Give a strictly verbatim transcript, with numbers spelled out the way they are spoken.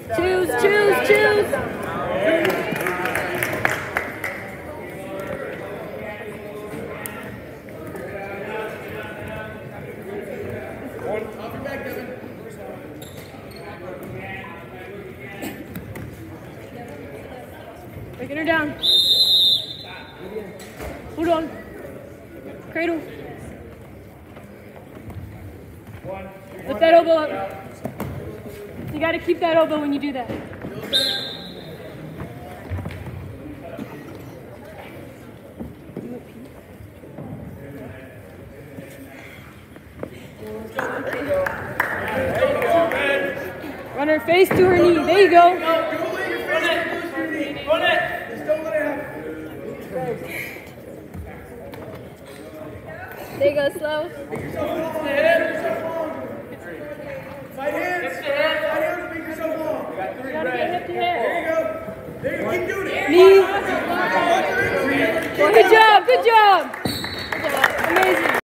Choose, choose, choose. Breaking her down. Hold on. Cradle. Lift that elbow up. You gotta keep that elbow when you do that. Run her face to her knee. There you go. Run it. Run it. Just don't let it happen. There you go, slow. Side hands. Side hands, make yourself long. You gotta get hip to hip. There you go. There you go. Keep doing it. Knee. Well, good job, good job. Good job. Amazing.